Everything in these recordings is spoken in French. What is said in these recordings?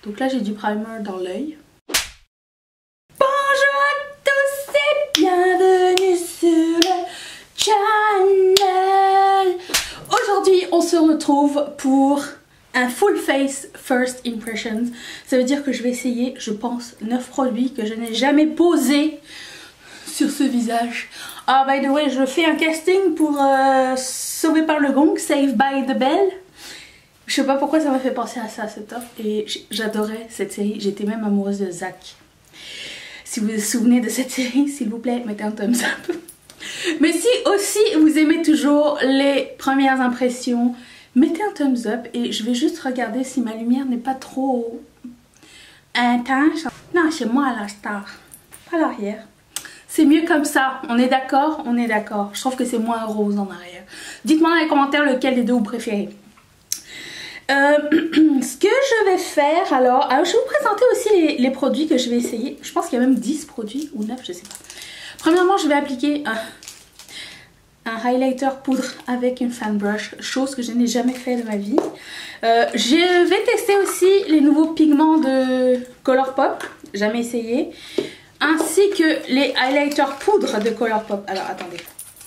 Donc là j'ai du primer dans l'œil. Bonjour à tous et bienvenue sur le channel. Aujourd'hui on se retrouve pour un full face first impressions. Ça veut dire que je vais essayer, je pense, 9 produits que je n'ai jamais posés sur ce visage. Ah, by the way, je fais un casting pour Sauvé par le Gong, Saved by the Bell. Je sais pas pourquoi ça m'a fait penser à ça, cette offre. Et j'adorais cette série, j'étais même amoureuse de Zach. Si vous vous souvenez de cette série, s'il vous plaît, mettez un thumbs up. Mais si aussi vous aimez toujours les premières impressions, mettez un thumbs up et je vais juste regarder si ma lumière n'est pas trop intense. Non, c'est moi la star, pas l'arrière. C'est mieux comme ça, on est d'accord? On est d'accord. Je trouve que c'est moins rose en arrière. Dites-moi dans les commentaires lequel des deux vous préférez. Ce que je vais faire alors je vais vous présenter aussi les produits que je vais essayer. Je pense qu'il y a même 10 produits ou 9, je sais pas. Premièrement, je vais appliquer un highlighter poudre avec une fan brush, chose que je n'ai jamais fait de ma vie. Je vais tester aussi les nouveaux pigments de Colourpop, jamais essayé, ainsi que les highlighters poudre de Colourpop. Alors attendez,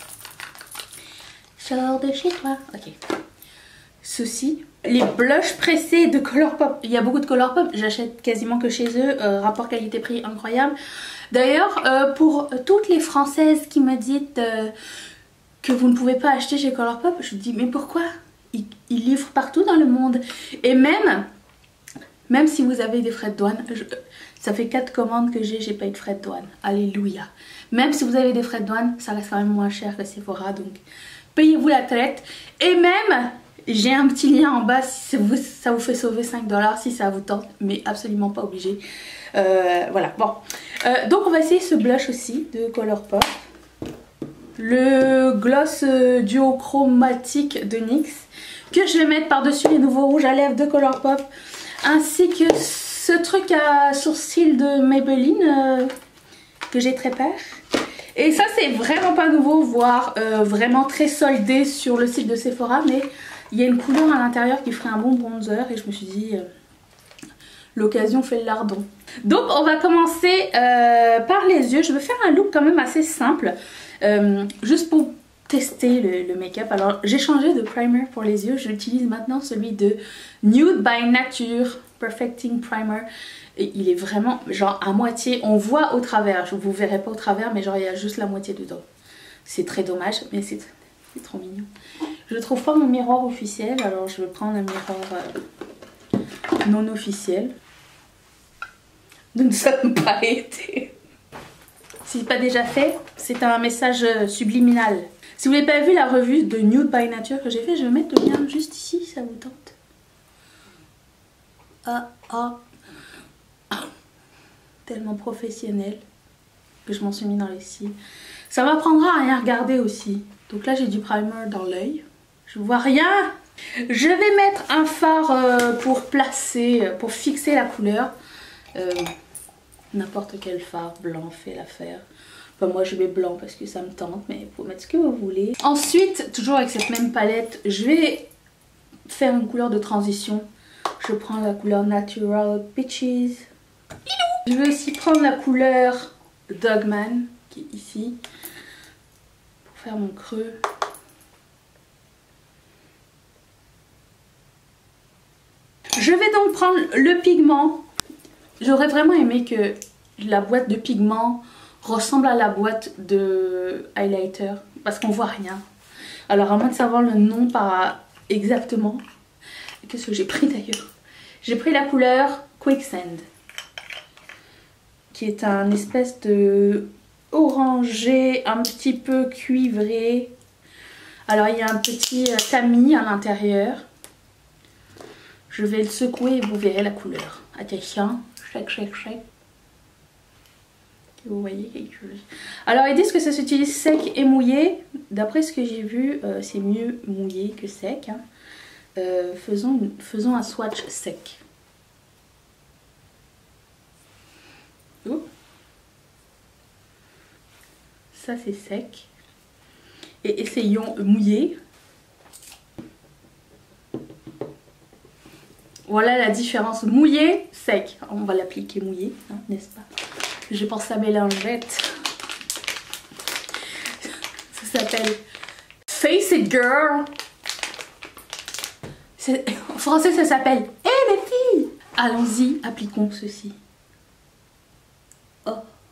sors de chez toi, ok. Ceci, les blushs pressés de Colourpop. Il y a beaucoup de Colourpop, j'achète quasiment que chez eux, rapport qualité-prix incroyable. D'ailleurs, pour toutes les Françaises qui me disent que vous ne pouvez pas acheter chez Colourpop, je vous dis mais pourquoi? Ils livrent partout dans le monde. Et même si vous avez des frais de douane, ça fait 4 commandes que j'ai pas eu de frais de douane. Alléluia. Même si vous avez des frais de douane, ça reste quand même moins cher que Sephora, donc payez-vous la traite. Et même, j'ai un petit lien en bas si ça vous fait sauver 5 $ si ça vous tente, mais absolument pas obligé. Voilà, bon. Donc on va essayer ce blush aussi de Colourpop. Le gloss duochromatique de NYX que je vais mettre par-dessus les nouveaux rouges à lèvres de Colourpop, ainsi que ce truc à sourcils de Maybelline que j'ai très peur. Et ça c'est vraiment pas nouveau, voire vraiment très soldé sur le site de Sephora, mais il y a une couleur à l'intérieur qui ferait un bon bronzer et je me suis dit l'occasion fait le lardon. Donc on va commencer par les yeux. Je vais faire un look quand même assez simple, juste pour tester le make-up. Alors j'ai changé de primer pour les yeux, j'utilise maintenant celui de Nude by Nature Perfecting Primer. Et il est vraiment genre à moitié, on voit au travers, vous verrez pas au travers mais genre il y a juste la moitié dedans. C'est très dommage mais c'est trop mignon. Je ne trouve pas mon miroir officiel, alors je vais prendre un miroir non officiel. Donc ça n'a pas été. Si ce n'est pas déjà fait, c'est un message subliminal. Si vous n'avez pas vu la revue de Nude by Nature que j'ai fait, je vais mettre le lien juste ici si ça vous tente. Tellement professionnel que je m'en suis mis dans les cils. Ça m'apprendra à rien regarder aussi. Donc là j'ai du primer dans l'œil. Je vois rien. Je vais mettre un fard pour placer, pour fixer la couleur. N'importe quel fard blanc fait l'affaire. Enfin, moi je mets blanc parce que ça me tente, mais vous pouvez mettre ce que vous voulez. Ensuite, toujours avec cette même palette, je vais faire une couleur de transition. Je prends la couleur Natural Peaches. Je vais aussi prendre la couleur Dogman, qui est ici, pour faire mon creux. Je vais donc prendre le pigment. J'aurais vraiment aimé que la boîte de pigment ressemble à la boîte de highlighter, parce qu'on voit rien. Alors à moins de savoir le nom par exactement. Qu'est-ce que j'ai pris d'ailleurs? J'ai pris la couleur Quicksand, qui est un espèce de orangé un petit peu cuivré. Alors il y a un petit tamis à l'intérieur. Je vais le secouer et vous verrez la couleur. Attention, shake, shake, shake. Vous voyez quelque chose. Alors ils disent que ça s'utilise sec et mouillé. D'après ce que j'ai vu, c'est mieux mouillé que sec. Hein. Faisons un swatch sec. Oh. Ça c'est sec. Et essayons mouillé. Voilà la différence. Mouillé, sec. On va l'appliquer mouillé, hein, n'est-ce pas? J'ai pensé à mes lingettes. Ça s'appelle Face It Girl. En français, ça s'appelle Hey les filles! Allons-y, appliquons ceci. Oh.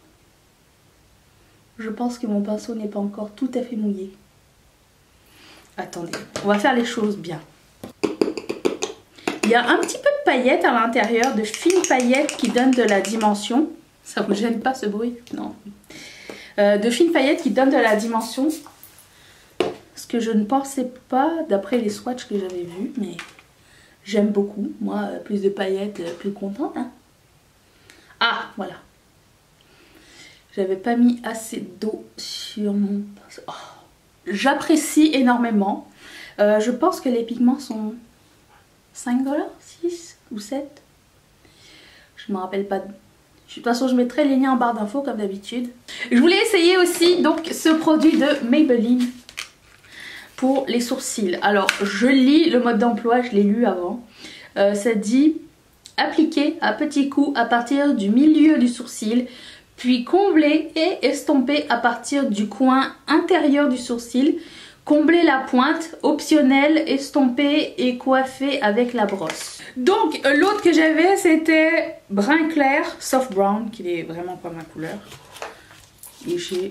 Je pense que mon pinceau n'est pas encore tout à fait mouillé. Attendez, on va faire les choses bien. Il y a un petit peu de paillettes à l'intérieur, de fines paillettes qui donnent de la dimension. Ça vous gêne pas ce bruit? Non. De fines paillettes qui donnent de la dimension. Ce que je ne pensais pas d'après les swatchs que j'avais vus, mais j'aime beaucoup. Moi, plus de paillettes, plus contente. Hein. Ah, voilà. J'avais pas mis assez d'eau sur mon pinceau. Oh. J'apprécie énormément. Je pense que les pigments sont 5 $, 6 ou 7. Je me rappelle pas. De toute façon, je mettrai les liens en barre d'infos comme d'habitude. Je voulais essayer aussi donc ce produit de Maybelline pour les sourcils. Alors, je lis le mode d'emploi, je l'ai lu avant. Ça dit appliquer à petits coups à partir du milieu du sourcil, puis combler et estomper à partir du coin intérieur du sourcil. Combler la pointe, optionnel, estomper et coiffer avec la brosse. Donc l'autre que j'avais c'était brun clair, soft brown, qui est vraiment pas ma couleur. Et j'ai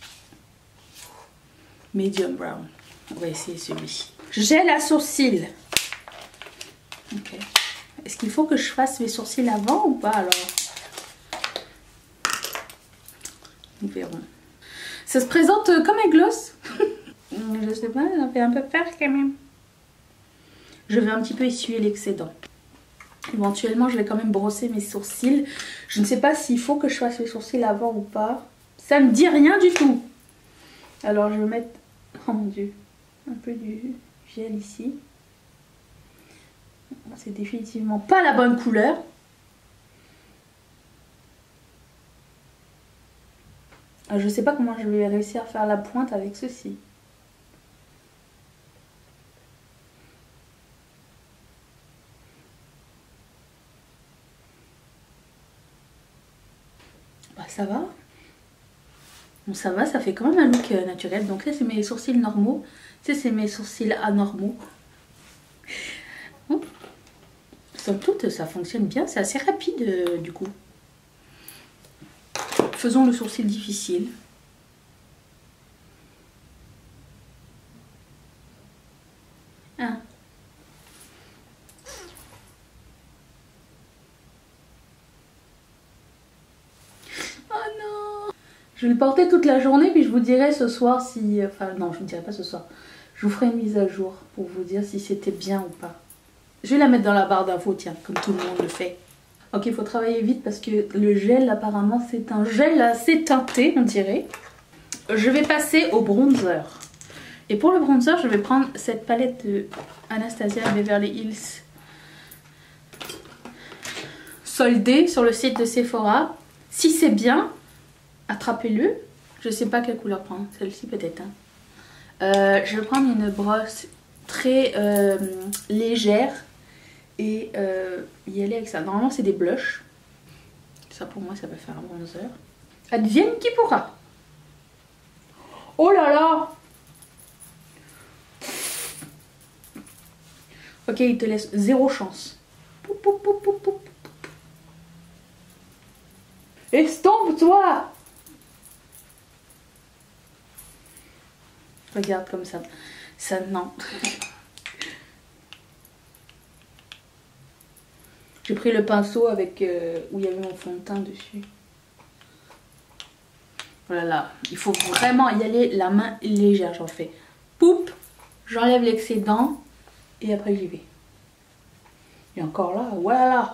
medium brown. On va essayer celui-ci. Gel à sourcils. Ok. Est-ce qu'il faut que je fasse mes sourcils avant ou pas alors? Nous verrons. Ça se présente comme un gloss. Je sais pas, ça fait un peu peur quand même. Je vais un petit peu essuyer l'excédent. Éventuellement, je vais quand même brosser mes sourcils. Je ne sais pas s'il faut que je fasse mes sourcils avant ou pas. Ça me dit rien du tout. Alors, je vais mettre, oh mon dieu, un peu du gel ici. C'est définitivement pas la bonne couleur. Je ne sais pas comment je vais réussir à faire la pointe avec ceci. Bah ça va. Bon ça va, ça fait quand même un look naturel. Donc ça c'est mes sourcils normaux. Ça c'est mes sourcils anormaux. Bon. Somme toute ça fonctionne bien. C'est assez rapide du coup. Faisons le sourcil difficile. Un. Oh non! Je vais le porter toute la journée puis je vous dirai ce soir si... Enfin non, je ne dirai pas ce soir. Je vous ferai une mise à jour pour vous dire si c'était bien ou pas. Je vais la mettre dans la barre d'infos, tiens, comme tout le monde le fait. Ok, il faut travailler vite parce que le gel, apparemment, c'est un gel assez teinté, on dirait. Je vais passer au bronzer. Et pour le bronzer, je vais prendre cette palette de Anastasia Beverly Hills soldée sur le site de Sephora. Si c'est bien, attrapez-le. Je sais pas quelle couleur prendre, celle-ci peut-être. Hein. Je vais prendre une brosse très légère. Et y aller avec ça. Normalement c'est des blushs. Ça pour moi ça va faire un bronzer. Advienne qui pourra. Oh là là. Ok, il te laisse 0 chance. Poup, poup, poup, poup, poup. Estompe-toi. Regarde comme ça. Ça non. J'ai pris le pinceau avec où il y avait mon fond de teint dessus. Voilà, il faut vraiment y aller la main légère. J'en fais poup, j'enlève l'excédent et après j'y vais. Et encore là, voilà.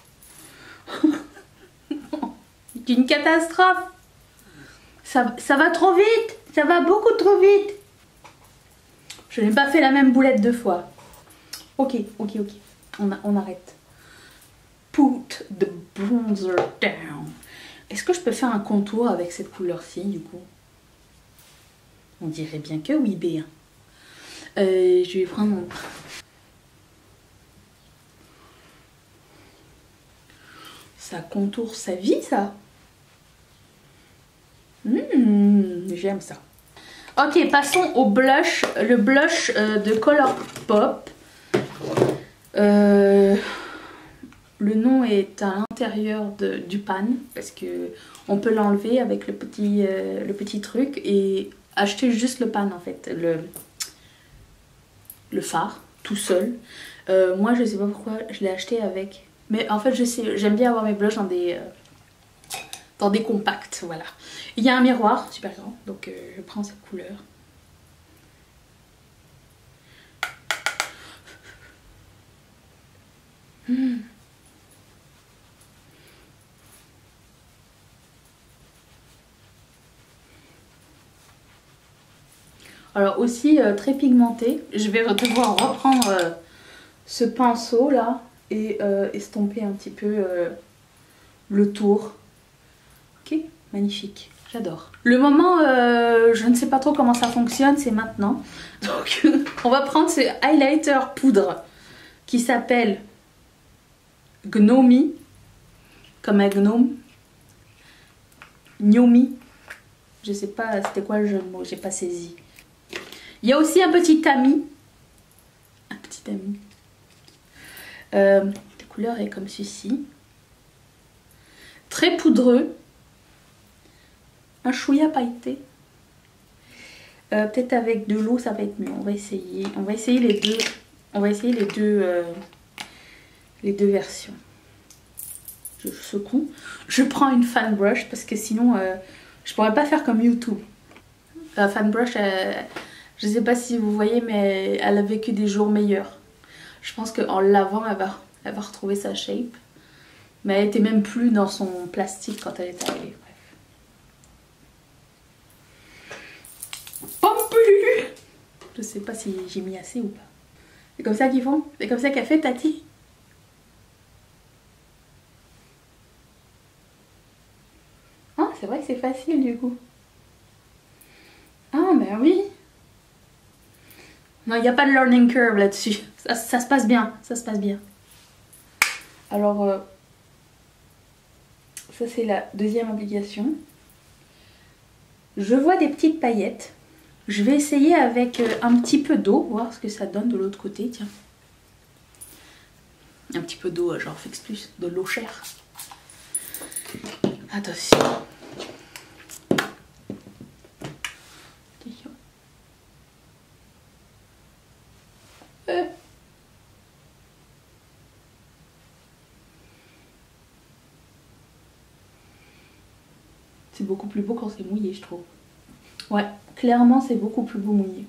C'est une catastrophe. Ça va trop vite, ça va beaucoup trop vite. Je n'ai pas fait la même boulette 2 fois. Ok. On arrête. Put the bronzer down. Est-ce que je peux faire un contour avec cette couleur-ci du coup? On dirait bien que oui, B1. Je vais prendre mon... Ça contourne sa vie, ça. J'aime ça. Ok, passons au blush. Le blush de Colourpop. Le nom est à l'intérieur du pan parce que on peut l'enlever avec le petit truc et acheter juste le pan en fait, le fard tout seul. Moi je sais pas pourquoi je l'ai acheté avec, mais en fait j'aime bien avoir mes blushs dans des compacts, voilà. Il y a un miroir super grand, donc je prends cette couleur. Alors aussi très pigmenté. Je vais devoir reprendre ce pinceau là et estomper un petit peu le tour. Ok, magnifique, j'adore. Le moment, je ne sais pas trop comment ça fonctionne, c'est maintenant. Donc on va prendre ce highlighter poudre qui s'appelle Gnomi, comme un gnome. Gnomi. Je sais pas c'était quoi le jeu de mots, j'ai pas saisi. Il y a aussi un petit ami. Un petit ami. La couleur est comme ceci. Très poudreux. Un chouïa pailleté. Peut-être avec de l'eau ça va être mieux. On va essayer. On va essayer les deux. On va essayer les deux versions. Je secoue. Je prends une fan brush parce que sinon je pourrais pas faire comme YouTube. La fan brush je sais pas si vous voyez, mais elle a vécu des jours meilleurs. Je pense qu'en lavant, elle va retrouver sa shape. Mais elle était même plus dans son plastique quand elle est arrivée. Bref. Pas plus. Je sais pas si j'ai mis assez ou pas. C'est comme ça qu'ils font? C'est comme ça qu'elle fait, Tati? Ah, c'est vrai que c'est facile du coup. Ah, ben oui. Non, il n'y a pas de learning curve là-dessus. Ça se passe bien, ça se passe bien. Alors, ça c'est la deuxième application. Je vois des petites paillettes. Je vais essayer avec un petit peu d'eau, voir ce que ça donne de l'autre côté, tiens. Un petit peu d'eau, genre fixe plus, de l'eau chère. Attention. C'est beaucoup plus beau quand c'est mouillé, je trouve. Ouais, clairement c'est beaucoup plus beau mouillé.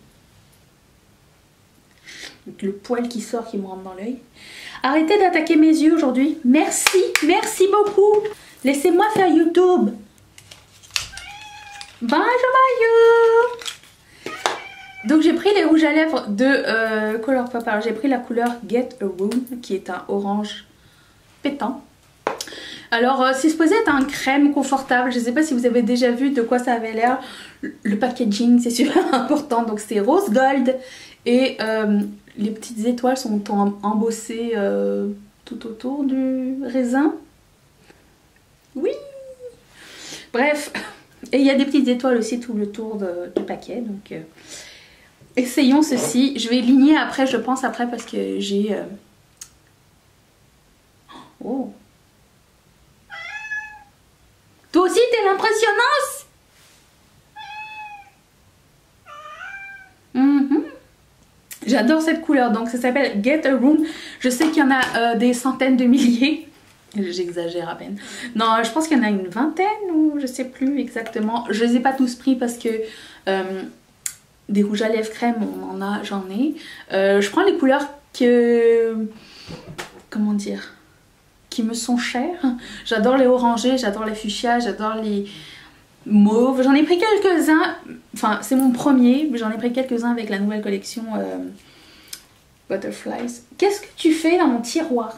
Donc, le poil qui sort qui me rentre dans l'œil. Arrêtez d'attaquer mes yeux aujourd'hui. Merci, merci beaucoup. Laissez-moi faire YouTube. Bonjour. Donc j'ai pris les rouges à lèvres de Colourpop. Alors j'ai pris la couleur Get a Room qui est un orange pétant. Alors c'est supposé être un crème confortable. Je ne sais pas si vous avez déjà vu de quoi ça avait l'air. Le packaging c'est super important. Donc c'est rose gold et les petites étoiles sont embossées tout autour du raisin. Oui. Bref. Et il y a des petites étoiles aussi tout le tour du paquet. Donc essayons ceci. Je vais ligner après, je pense après parce que j'ai... Oh. Toi aussi t'es l'impressionnance. J'adore cette couleur, donc ça s'appelle Get a Room. Je sais qu'il y en a des centaines de milliers. J'exagère à peine. Non, je pense qu'il y en a une vingtaine ou je sais plus exactement. Je les ai pas tous pris parce que des rouges à lèvres crème, j'en ai. Je prends les couleurs comment dire, qui me sont chères. J'adore les orangés, j'adore les fuchsias, j'adore les mauves. J'en ai pris quelques-uns. Enfin, c'est mon premier, mais j'en ai pris quelques-uns avec la nouvelle collection Butterflies. Qu'est-ce que tu fais dans mon tiroir?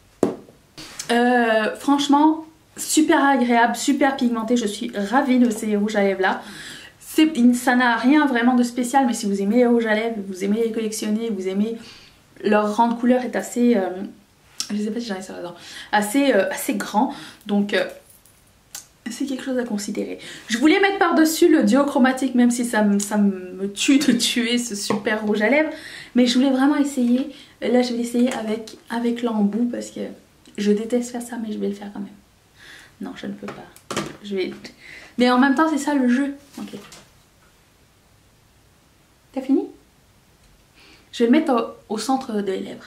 Franchement, super agréable, super pigmenté. Je suis ravie de ces rouges à lèvres là. Ça n'a rien vraiment de spécial, mais si vous aimez les rouges à lèvres, vous aimez les collectionner, vous aimez leur rang de couleur est assez je sais pas si j'en ai sur la dent, assez grand, donc c'est quelque chose à considérer. Je voulais mettre par-dessus le duo chromatique, même si ça me tue de tuer ce super rouge à lèvres, mais je voulais vraiment essayer. Là je vais l'essayer avec l'embout parce que je déteste faire ça, mais je vais le faire quand même. Non, je ne peux pas. Mais en même temps c'est ça le jeu. Ok. T'as fini? Je vais le mettre au centre des lèvres.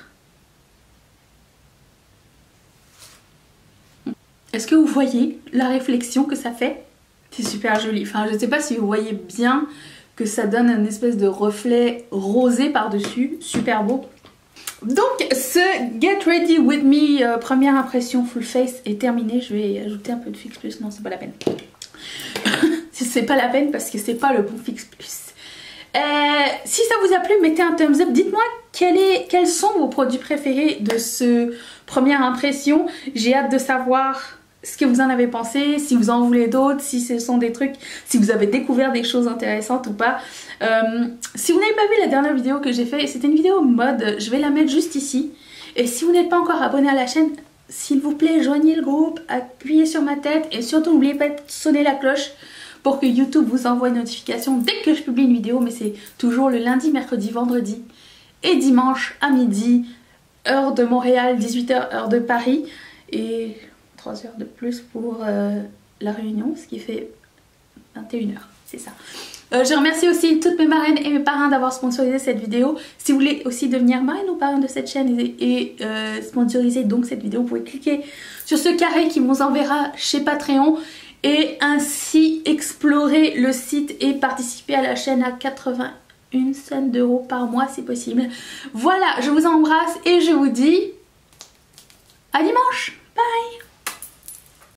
Est-ce que vous voyez la réflexion que ça fait? C'est super joli. Enfin, je ne sais pas si vous voyez bien que ça donne une espèce de reflet rosé par-dessus. Super beau. Donc, ce Get Ready With Me première impression full face est terminé. Je vais ajouter un peu de Fix Plus. Non, c'est pas la peine. C'est pas la peine parce que c'est pas le bon Fix Plus. Si ça vous a plu, mettez un thumbs up. Dites-moi quels sont vos produits préférés de ce première impression. J'ai hâte de savoir ce que vous en avez pensé, si vous en voulez d'autres, si ce sont des trucs, si vous avez découvert des choses intéressantes ou pas. Si vous n'avez pas vu la dernière vidéo que j'ai fait, c'était une vidéo mode, je vais la mettre juste ici. Et si vous n'êtes pas encore abonné à la chaîne, s'il vous plaît, joignez le groupe, appuyez sur ma tête et surtout n'oubliez pas de sonner la cloche pour que YouTube vous envoie une notification dès que je publie une vidéo, mais c'est toujours le lundi, mercredi, vendredi et dimanche à midi, heure de Montréal, 18 h heure de Paris et 3 heures de plus pour la Réunion, ce qui fait 21 h, c'est ça. Je remercie aussi toutes mes marraines et mes parrains d'avoir sponsorisé cette vidéo. Si vous voulez aussi devenir marraine ou parrain de cette chaîne et sponsoriser donc cette vidéo, vous pouvez cliquer sur ce carré qui vous enverra chez Patreon et ainsi explorer le site et participer à la chaîne à 81 cents d'euros par mois si possible. Voilà, je vous embrasse et je vous dis à dimanche. Bye.